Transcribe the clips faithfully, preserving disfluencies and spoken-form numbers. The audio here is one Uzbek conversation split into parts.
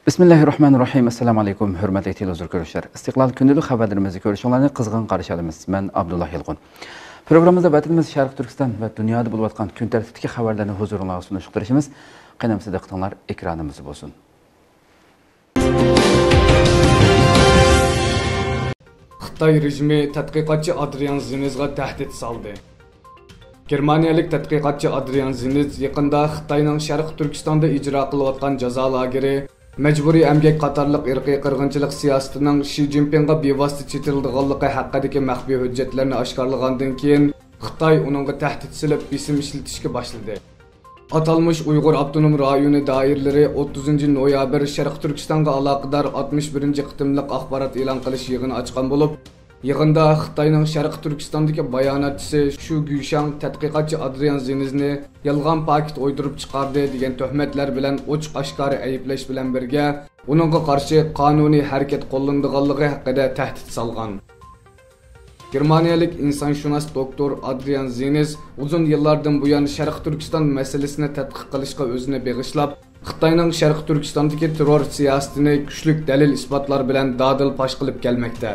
Bismillahirrahmanirrahim. Assalamu alaikum. Hürmetli televizyon görüşler. İstiklal günlük haberlerimizi görüşünlerine kızgın karşıladığımız. Ben Abdullah Yılgun. Programımızda vatanımız Şarkı Türkistan ve dünyada bulup atkan gün tertipteki haberlerini huzuruna sunuşturuşumuz. Qanamsız diqqatinglar ekranımız olsun. Xitoy rejimi tadqiqotchi Adrian Zinizga tahdid soldi. Germaniyalik tadqiqotchi Adrian Ziniz yaqinda Xitoyning Sharq Turkistonda ijro qilayotgan jazo lageri, majburiy emgak qatorliq irqiy qirg'inchilik siyosatining Xi Jinpingga bevosita chetildiganligi haqidagi maxfiy hujjatlarni oshkorlagandan keyin Xitoy uningga tahdid silib bisim ishlatishga boshladi. Atalmış Uyghur Abdunum rayonu dairleri o'ttizinchi noyabr Sharq Turkistonga aloqador oltmish birinchi qitimliq axborot e'lon qilish yig'ini ochgan bo'lib, yig'inda Xitoyning Sharq Turkistondagi bayonotchisi Shu Guishang tadqiqotchi Adrian Zinizni yolg'on paket o'ydirib chiqardi degan tuhmatlar bilan ochiq oshkora ayblash bilan birga uningga qarshi qonuniy harakat qo'llanilganligi haqida tahdid solgan. Germaniyalik insonshunos doktor Adrian Ziniz uzun yillardan buyon Sharq Turkiston masalasini tadqiq qilishga o'zini beg'ishlab, Xitoyning Sharq Turkistondagi terror siyosatini kuchli dalil isbotlar bilan dadil fosh qilib kelmoqda.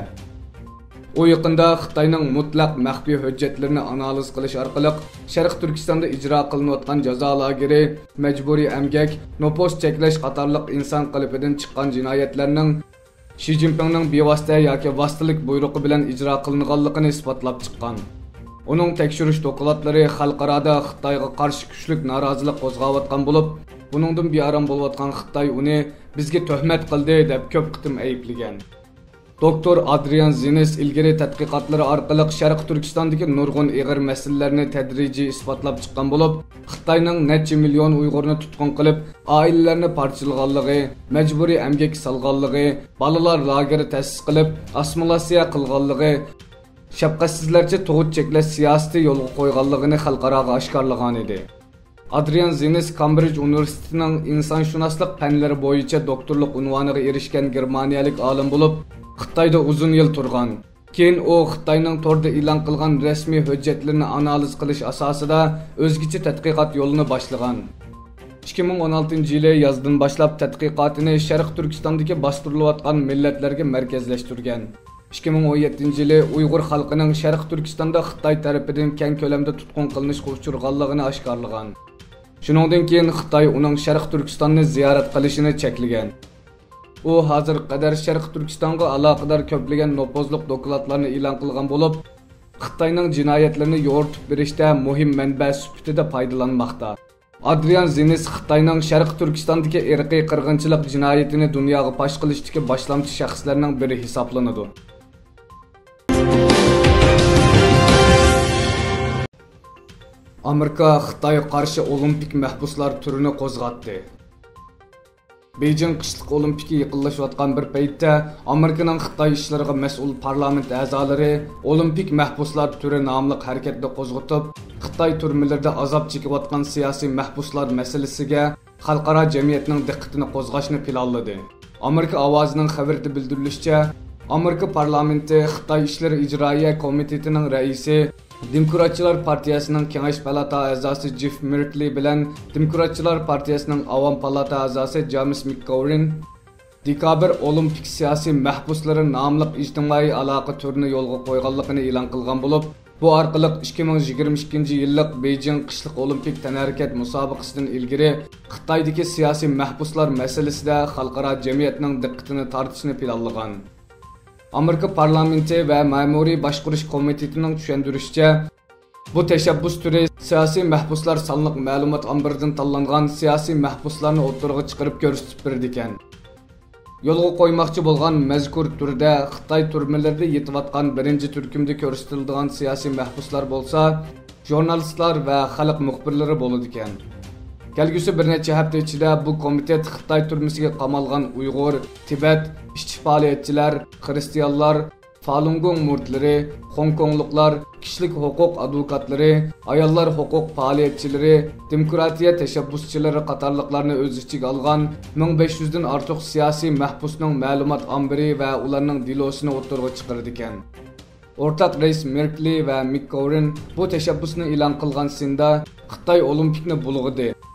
U yaqinda Xitoyning mutlaq maxfiy hujjatlarini analiz qilish orqali Sharq Turkistonda ijro qilinayotgan jazo lageri, majburiy emgak, nopos cheklash qatorliq inson qalbidan chiqqan jinoyatlarning Xi Jinpingning bevosita yoki vositalik buyrug'i bilan ijro qilinganligini isbotlab chiqqan. Uning tekshirish dokladlari xalqaroda Xitoyga qarshi kuchli norozilik qo'zg'ayotgan bo'lib, buningdan bearam bo'layotgan Xitoy uni bizga tuhmat qildi deb ko'p qitim ayblagan. Doktor Adrian Ziniz ilgari tadqiqotlari orqali Sharq Turkistondagi nurg'un ig'ir masalalarni tadrijiy isbotlab chiqqan bo'lib, Xitoyning necha million Uyg'urni tutqun qilib, oilalarni parchalaganligi, majburiy emgak solganligi, bolalar lageri ta'sis qilib, assimilyatsiya qilganligi, shafqatsizlarcha tug'ut cheklash siyosati yo'lga qo'yganligini xalqaroga oshkorlagan edi. Adrian Ziniz Cambridge Universitetining insonshunoslik fanlari bo'yicha doktorlik unvoniga erishgan germaniyalik olim bo'lib, Xitoyda uzun yil turgan. Keyin u Xitoyning torda e'lon qilgan rasmiy hujjatlarni analiz qilish asosida o'zgacha tadqiqot yo'lini boshlagan. ikki ming o'n oltinchi yili yozdan boshlab tadqiqotini Sharq Turkistondagi bostirilayotgan millatlarga markazlashtirgan. ikki ming o'n yettinchi yili Uyg'ur xalqining Sharq Turkistonda Xitoy tarafidan keng ko'lamda tutqun qilinishga uchraganligini oshkorlagan. Shuningdan keyin Xitoy uning Sharq Turkistonni ziyorat qilishini cheklagan. U hozir qadar Sharq Turkistonga aloqador ko'plagan nopozliq dokladlarni e'lon qilgan bo'lib, Xitoyning jinoyatlarini yo'ritib berishda muhim manba sifatida foydalanmoqda. Adrian Ziniz Xitoyning Sharq Turkistondagi irqiy qirg'inchilik jinoyatini dunyoga fosh qilishdagi boshlamchi shaxslarning biri hisoblanadi. Amerika Xitoyga qarshi olimpik mahbuslar turini qo'zg'atdi. Beijing qishliq olimpiki yaqinlashayotgan bir paytda Amerikaning Xitoy ishlariga mas'ul parlament a'zolari olimpik mahbuslar turi nomli harakatni qo'zg'atib, Xitoy turmalarida azob chekayotgan siyosiy mahbuslar masalasiga xalqaro jamiyatning diqqatini qo'zg'ashni planladi. Amerika ovozining xabarida bildirilishicha, Amerika parlamenti Xitoy ishlari ijroiya komitetining raisi Demokratchilar partiyasining Kengash palata a'zosi Jeff Merkley bilan Demokratchilar partiyasining Avam palata a'zosi James McGovern dekabr olimpik siyosiy mahbuslari nomli ijtimoiy aloqa turini yo'lga qo'yganligini e'lon qilgan bo'lib, bu orqali ikki ming yigirma ikkinchi yillik Beijing qishliq olimpik tanharakat musobaqasidan ilgari Xitoydagi siyosiy mahbuslar masalasida xalqaro jamiyatning diqqatini tortishni planlagan. Amerika parlamenti va ma'muriy boshqarish komitetining tushuntirishicha, bu tashabbus turi siyosiy mahbuslar sonliq ma'lumot ombiridan tanlangan siyosiy mahbuslarni o'tirg'i chiqarib ko'rsatib berdi ekan. Yo'lga qo'ymoqchi bo'lgan mazkur turda Xitoy turmalarida yetayotgan birinchi turkumda ko'rsatiladigan siyosiy mahbuslar bo'lsa, jurnalistlar va xalq muxbirlari bo'ladi ekan. Kelgusi bir necha hafta ichida bu komitet Xitoy turmasiga qamalgan Uyg'ur, Tibet, ishchi faoliyatchilar, xristianlar, Falun Gong murtlari, Hong Kongliklar, kishilik huquq advokatlari, ayollar huquq faoliyatchilari, demokratiya tashabbuschilari qatorliqlarni o'z ichiga olgan ming besh yuz dan ortiq siyosiy mahbusning ma'lumot ombiri va ularning dilosini o'tirg'i chiqardi ekan. O'rtaq rais Merkley va McGovern bu tashabbusni e'lon qilgan senda Xitoy olimpikni bulg'idi.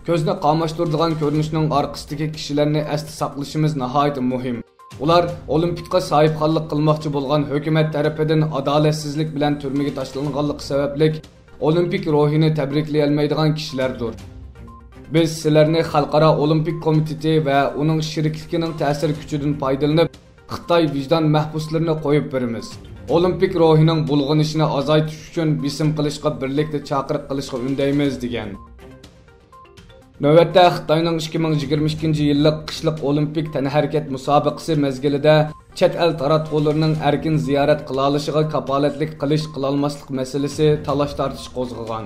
Ko'zni qamaştıradigan ko'rinishning orqasidagi kishilarni esda saqlashimiz nihoyat muhim. Ular Olimpikqa sahibxonlik qilmoqchi bo'lgan hukumat tarafidan adolatsizlik bilan turmaga tashlanganligi sababli Olimpik ruhini tabriklay olmaydigan kishilardir. Biz sizlarni Xalqaro Olimpik komiteti va uning sherikligining ta'sir kuchidan foydalanib, Xitoy vijdon mahbuslarini qo'yib beramiz. Olimpik ruhining bulg'anishini azaytish uchun bisim qilishga birlikda chaqiriq qilishga undaymiz degan. Navbatda Xitoyning ikki ming yigirma ikkinchi yillik qishliq Olimpik tanharakat musobaqasi mezgilida chet el taratqularning erkin ziyorat qila olishiga kapolatlik qilish qilolmaslik masalasi talash tortish qo'zg'agan.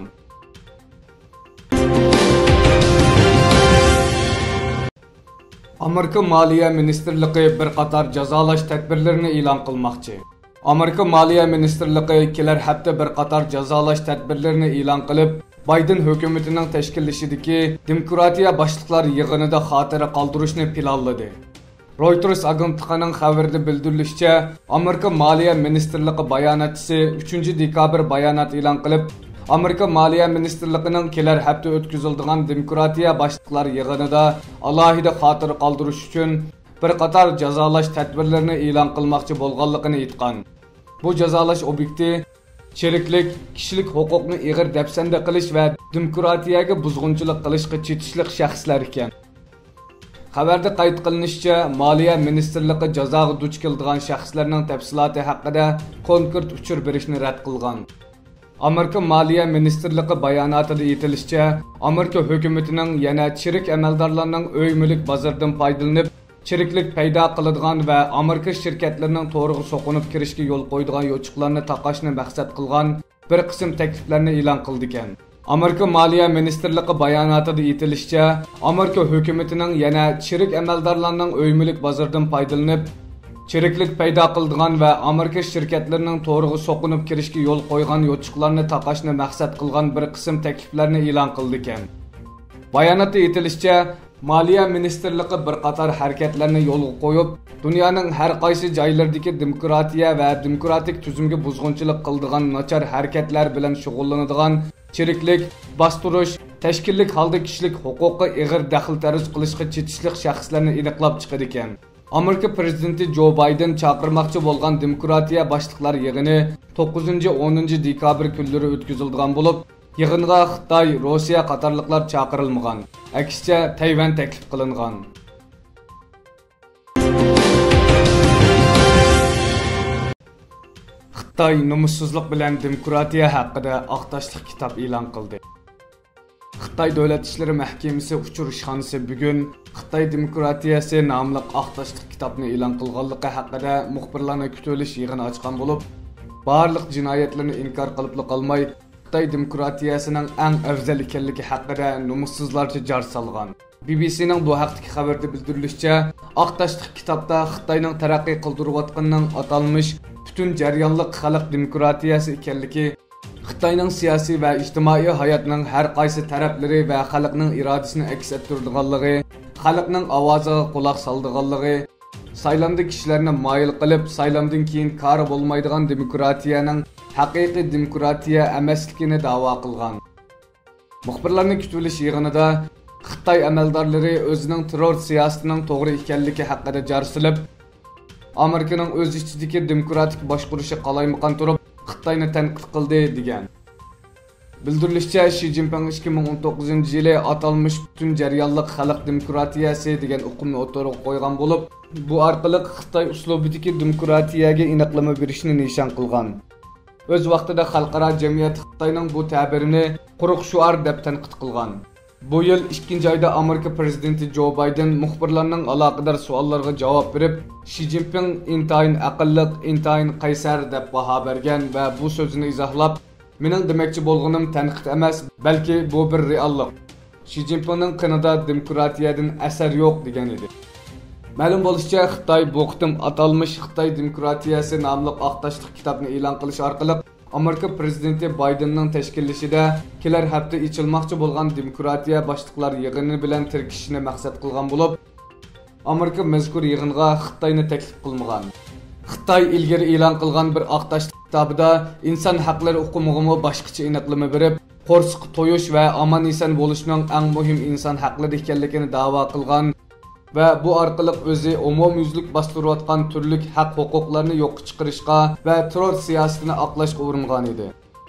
Amerika Moliya Ministerligi bir qator jazolash tadbirlarini e'lon qilmoqchi. Amerika Moliya Ministerligi kelar hafta bir qator jazolash tadbirlarini e'lon qilib, Biden hukumatining tashkillashidagi demokratiya boshliqlar yig'inida xotira qoldirishni planladi. Reuters agentligining xabarida bildirilishicha, Amerika Moliya Ministerligi bayonotchisi uchinchi dekabr bayonot e'lon qilib, Amerika Moliya Ministerligining kelar hafta o'tkaziladigan demokratiya boshliqlar yig'inida alohida xotira qoldirish uchun bir qator jazolash tadbirlarini e'lon qilmoqchi bo'lganligini aytgan. Bu jazolash obyekti sheriklik, kishilik huquqni ig'ir dafsanda qilish va demokratiyaga buzg'unchilik qilishga chetishlik shaxslar ekan. Xabarda qayd qilinishicha, Moliya Ministerligi jazoga duch keladigan shaxslarning tafsiloti haqida konkret uchur berishni rad qilgan. Amerika Moliya Ministerligi bayonotida aytilishicha, Amerika hukumatining yana chirik amaldorlarning uy-mulk bozoridan foydalanib, chiriklik paydo qiladigan va Amerika shirkatlarining to'g'ri so'qinib kirishga yo'l qo'yadigan yo'chiqlarni taqashni maqsad qilgan bir qism takliflarni e'lon qildi ekan. Amerika Moliya Ministerligi bayonotida aytilishicha, Amerika hukumatining yana chirik amaldorlarning uy-mulk bozoridan foydalanib, chiriklik paydo qiladigan va Amerika shirkatlarining to'g'ri so'qinib kirishga yo'l qo'ygan yo'chiqlarni taqashni maqsad qilgan bir qism takliflarni e'lon qildi ekan. Bayonotda aytilishicha, Moliya Ministerligi bir qator harakatlarni yo'lga qo'yib, dunyoning har qaysi joylaridagi demokratiya va demokratik tuzumga buzg'unchilik qiladigan nachar harakatlar bilan shug'ullanadigan chiriklik, bostirish, tashkillik holda kishilik huquqiga ig'ir daxl taruz qilishga chetishlik shaxslarni aniqlab chiqadi ekan. Amerika prezidenti Joe Biden chaqirmoqchi bo'lgan demokratiya boshliqlar yig'ini to'qqizinchi o'ninchi dekabr kunlari o'tkaziladigan bo'lib, yig'inga Xitoy, Rossiya qatorliqlar chaqirilmagan. Aksicha Tayvan taklif qilingan. Xitoy nomussizlik bilan demokratiya haqida aqtashliq kitob e'lon qildi. Xitoy Davlat ishlari mahkamasi uchur ishxonasi bugun Xitoy demokratiyasi nomli aqtashliq kitobni e'lon qilganligi haqida muxbirlarni kutilish yig'ini ochgan bo'lib, barliq jinoyatlarni inkor qilib qolmay, Xitoy demokratiyasining eng afzal ekanligi haqida nomussizlarcha jar solgan. B B C'ning bu haqdagi xabarda bildirilishicha, aqtashliq kitobda Xitoyning taraqqiy qildirayotganining atalmish butun jarayonliq xalq demokratiyasi ekanligi, Xitoyning siyosiy va ijtimoiy hayotining har qaysi taraflari va xalqning irodasini aks ettirganligi, xalqning ovoziga quloq solganligi, saylandı kishilarni moyil qilib, saylandan keyin kori bo'lmaydigan demokratiyaning haqiqiy demokratiya emasligini da'vo qilgan. Muxbirlarning kutilish yig'inida Xitoy amaldorlari o'zining terror siyosatining to'g'ri ekanligi haqida jar silib, Amerikaning o'z ichidagi demokratik boshqurishi qalaymaqan turib, Xitoyni tanqid qildi degan. Bildirilishicha, Xi Jinping ikki ming o'n to'qqizinchi yili atalmish butun jarayonliq xalq demokratiyasi degan o'qimni o'tirib qo'ygan bo'lib, bu orqali Xitoy uslubidagi demokratiyaga aniqlama berishni nishon qilgan. O'z vaqtida xalqaro jamiyat Xitoyning bu ta'birini quruq shuar deb tanqid qilgan. Bu yil ikkinchi oyda Amerika prezidenti Joe Biden muxbirlarning aloqador savollariga javob berib, Xi Jinping intayin aqlliq, intayin qaysar deb baho bergan va bu so'zini izohlab, mening demoqchi bo'lganim tanqid emas, balki bu bir reallik. Xi Jinpingning qanida demokratiyadan asar yo'q degan edi. Ma'lum bo'lishicha, Xitoy bu qitim atalmish Xitoy demokratiyasi nomli aqtashliq kitobni e'lon qilish orqali Amerika prezidenti Bidenning tashkillashida kelar hafta ichilmoqchi bo'lgan demokratiya boshliqlar yig'ini bilan tirkishishni maqsad qilgan bo'lib, Amerika mazkur yig'inga Xitoyni taklif qilmagan. Xitoy ilgari e'lon qilgan bir aqtashliq kitobida inson haqlari huquqiga boshqacha aniqlama berib, qo'rsiq to'yish va omon-eson bo'lishning eng muhim inson haqlari ekanligini da'vo qilgan va bu orqali o'zi umumyuzlik bostirayotgan turli haq-huquqlarni yo'qqa chiqarishga va terror siyosatini oqlashga uringan edi.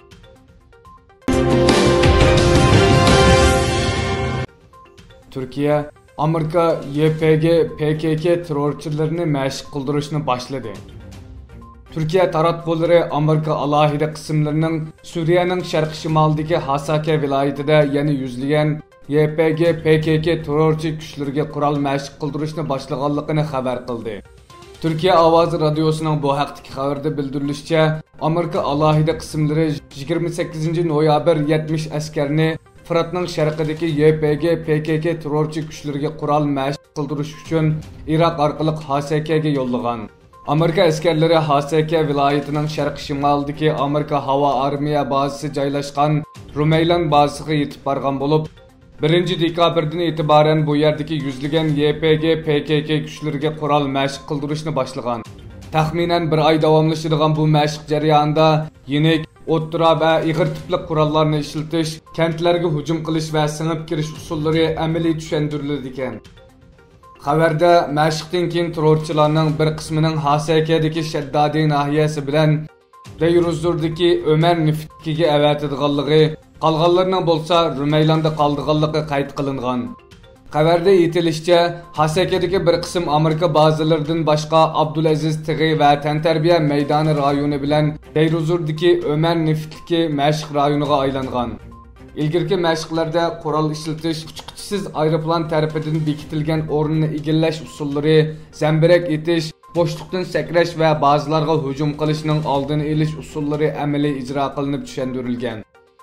Turkiya Amerika Y P G P K K terrorchilarini mashq qildirishni boshladi. Turkiya taratqullari Amerika alohida qismlarining Suriyaning sharq-shimolidagi Hasaka viloyatida yana yuzlagan Y P G P K K terrorchi kuchlarga qurol mashq qildirishni boshlaganligini xabar qildi. Turkiya ovozi radiosining bu haqdagi xabarda bildirilishicha, Amerika alohida qismlari yigirma sakkizinchi noyabr yetmish askarni Fıratning sharqidagi Y P G P K K terrorchi kuchlarga qurol mashq qildirish uchun Iroq orqali Hasakaga yo'llagan. Amerika askarlari Hasaka viloyatining sharq-shimolidagi Amerika havo armiya bazasi joylashgan Rumeylan bazasiga yetib borgan bo'lib, birinchi dekabrdan e'tiboran bu yerdagi yuzlagan Y P G P K K kuchlariga qurol mashq qildirishni boshlagan. Taxminan bir oy davomlashadigan bu mashq jarayonida yenik, o'ttira va ig'ir tipli qurollarni ishlatish, kentlarga hujum qilish va singib kirish usullari amaliy tushuntiriladi ekan. Xabarda mashqdan keyin terrorchilarning bir qismining Hasakadagi Shaddadi nahiyasi bilan Deyruzurdagi Ömer Niftkiga avatadiganligi, qolganlarning bo'lsa Rumeylanda qoldiganligi qayd qilingan. Xabarda aytilishicha, Hasakadagi bir qism Amerika bazalaridan boshqa Abdulaziz Tig'i va Tantarbiya maydoni rayoni bilan Deyruzurdagi Ömer Niftki mashq rayoniga aylangan. İlgirki mashqlarda qurol ishlatish, uçquchisiz aeroplan tarafidan bekitilgan o'rnini egallash usullari, zambirak etish, bo'shliqdan sakrash va ba'zilarga hujum qilishning oldini olish usullari amaliy ijro qilinib tushuntirilgan.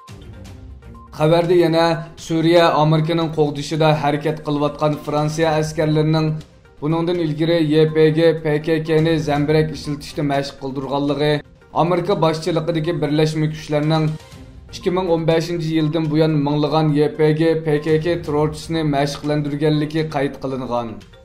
Xabarda yana Suriya Amerikaning qo'g'dishida harakat qilayotgan Fransiya askarlarining buningdan ilgari Y P G P K K'ni zambirak ishlatishda mashq qildirganligi, Amerika boshchiligidagi birlashma kuchlarning ikki ming o'n beshinchi yildan buyon minglagan Y P G P K K terrorchisini mashqlandirganligi qayd qilingan.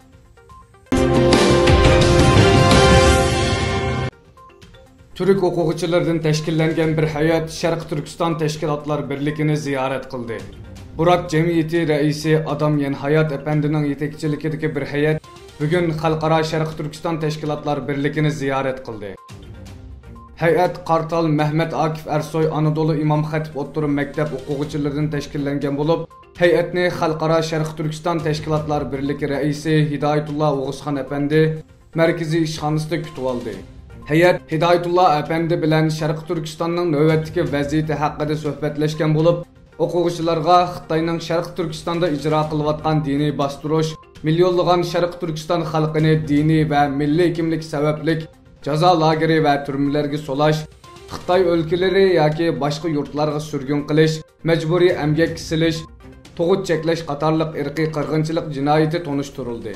Türk o'quvchilaridan tashkillangan bir hay'at Sharq Turkiston tashkilotlar birligini ziyorat qildi. Burak jamiyati raisi Adam Yenhayat apandining yetakchiligidagi bir hay'at bugun Xalqaro Sharq Turkiston tashkilotlar birligini ziyorat qildi. Hay'at Qartal Mehmet Akif Ersoy Anadolu İmam Hatip O'rta maktab o'quvchilaridan tashkillangan bo'lib, hay'atni Xalqaro Sharq Turkiston tashkilotlar birligi raisi Hidoyatulloh O'g'izxon apandi markaziy ishxonasida kutib oldi. Hay'at Hidoyatulloh apandi bilan Sharq Turkistonning navbatdagi vaziyati haqida suhbatlashgan bo'lib, o'quvchilarga Xitoyning Sharq Turkistonda ijro qilayotgan diniy bostirish, millionlagan Sharq Turkiston xalqini diniy va milliy kimlik sababli jazo lageri va turmalarga solash, Xitoy o'lkalari yoki boshqa yurtlarga surgun qilish, majburiy emgak silish, tug'ut cheklash qatorliq irqiy qirg'inchilik jinoyati tonishtirildi.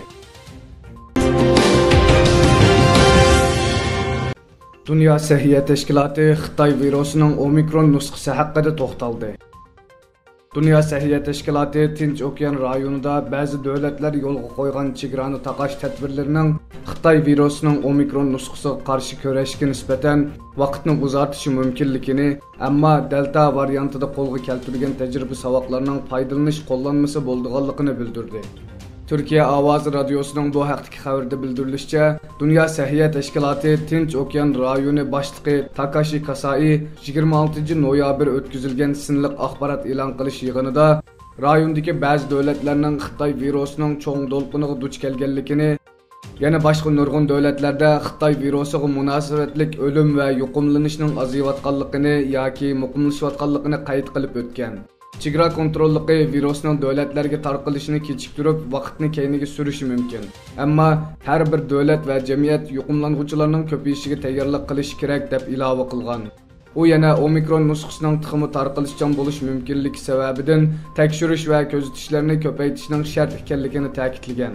Dünya Səhiyyə Təşkilatı Xitay virusunun Omikron nusxası haqqında to'xtaldi. Dünya Səhiyyə Təşkilatı Tinch Okean rayonunda ba'zi davlatlar yo'lga qo'ygan chegarani taqash tadbirlarining Xitoy virusunun Omikron nusxasiga qarshi kurashga nisbatan vaqtni uzartishi mumkinligini, ammo Delta variantida qo'lga keltirilgan tajriba saboqlarining foydalanish qo'llanmasi bo'lganligini bildirdi. Türkiye Ovozi radiosining bu haqdagi xabarda bildirilishicha, Dünya Səhiyyə Təşkilatı Tinch Okean rayoni boshlig'i Takashi Kasai yigirma oltinchi noyabr o'tkazilgan sinliq axborot e'lon qilish yig'inida rayondagi ba'zi davlatlarning Xitoy virusining cho'ng to'lqiniga duch kelganligini, yana boshqa nurg'un davlatlarda Xitoy virusiga munosabatlik o'lim va yuqumlanishning aziyotganligini yoki muqimlashayotganligini qayd qilib o'tgan. Chegara kontrolligi virusning davlatlarga tarqalishini kechiktirib, vaqtni keyniga surishi mumkin. Ammo har bir davlat va jamiyat yuqumlanuvchilarning ko'payishiga tayyorlik qilish kerak deb ilova qilgan. U yana Omikron nusxasining tuxumi tarqalishchan bo'lish mumkinligi sababidan tekshirish va kuzatishlarni ko'paytirishning shart ekanligini ta'kidlagan.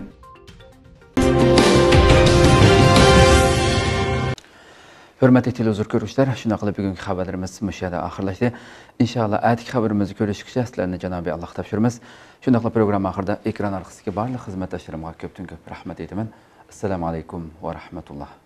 Hürmetli televizyon görüşler, şuna qilib bugungi xabarlarimiz müşahada oxirlashdi. İnşallah aytki xabarimizni ko'rishgacha sizlarni Janobi Alloh topshiramiz. Shunda qilib program oxirida ekran orqasidagi barcha xizmatdoshlarimga ko'pdan ko'p rahmat aytaman. Assalomu alaykum va rahmatulloh.